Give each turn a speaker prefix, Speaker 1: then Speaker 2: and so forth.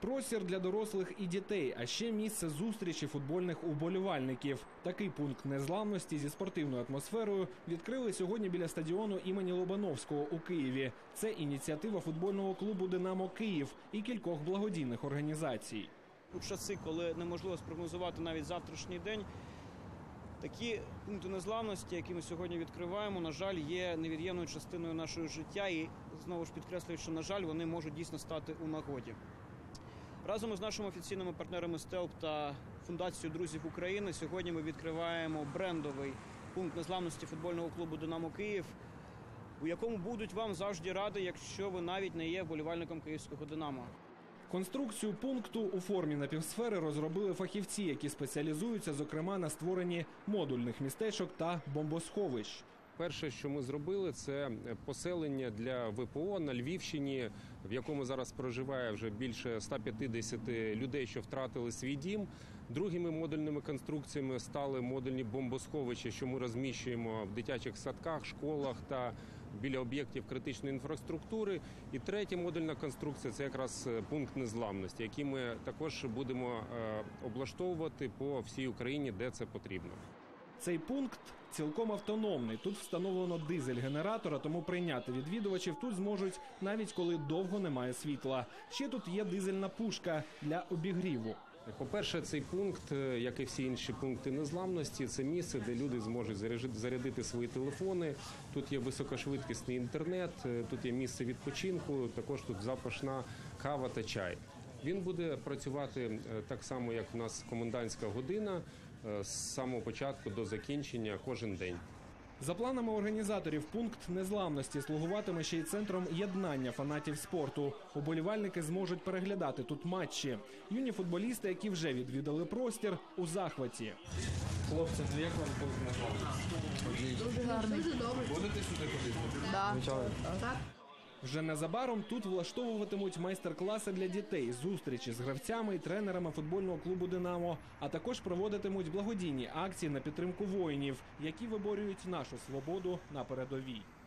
Speaker 1: Простір для дорослих і дітей, а ще місце зустрічі футбольних уболівальників. Такий пункт незламності зі спортивною атмосферою відкрили сьогодні біля стадіону імені Лобановського у Києві. Це ініціатива футбольного клубу «Динамо Київ» і кількох благодійних організацій.
Speaker 2: У часи, коли неможливо спрогнозувати навіть завтрашній день, такі пункти незламності, які ми сьогодні відкриваємо, на жаль, є невід'ємною частиною нашого життя і, знову ж підкреслюю, що, на жаль, вони можуть дійсно стати у нагоді. Разом із нашими офіційними партнерами «Стелп» та Фундацією друзів України сьогодні ми відкриваємо брендовий пункт незламності футбольного клубу «Динамо Київ», у якому будуть вам завжди раді, якщо ви навіть не є вболівальником київського «Динамо».
Speaker 1: Конструкцію пункту у формі напівсфери розробили фахівці, які спеціалізуються, зокрема, на створенні модульних містечок та бомбосховищ.
Speaker 3: Перше, що ми зробили, це поселення для ВПО на Львівщині, в якому зараз проживає вже більше 150 людей, що втратили свій дім. Другими модульними конструкціями стали модульні бомбосховища, що ми розміщуємо в дитячих садках, школах та біля об'єктів критичної інфраструктури. І третя модульна конструкція – це якраз пункт незламності, який ми також будемо облаштовувати по всій Україні, де це потрібно.
Speaker 1: Цей пункт цілком автономний. Тут встановлено дизель-генератора, тому прийняти відвідувачів тут зможуть навіть коли довго немає світла. Ще тут є дизельна пушка для обігріву.
Speaker 3: По-перше, цей пункт, як і всі інші пункти незламності, це місце, де люди зможуть зарядити свої телефони. Тут є високошвидкісний інтернет, тут є місце відпочинку, також тут запашна кава та чай. Він буде працювати так само, як у нас комендантська година, з самого початку до закінчення кожен день.
Speaker 1: За планами організаторів, пункт незламності слугуватиме ще й центром єднання фанатів спорту. Уболівальники зможуть переглядати тут матчі. Юні футболісти, які вже відвідали простір, у захваті.
Speaker 4: Хлопці, як вам пункт незламності?
Speaker 5: Дуже гарний. Дуже добре.
Speaker 4: Будете сюди ходити?
Speaker 5: Да. Так.
Speaker 1: Вже незабаром тут влаштовуватимуть майстер-класи для дітей, зустрічі з гравцями і тренерами футбольного клубу «Динамо», а також проводитимуть благодійні акції на підтримку воїнів, які виборюють нашу свободу на передовій.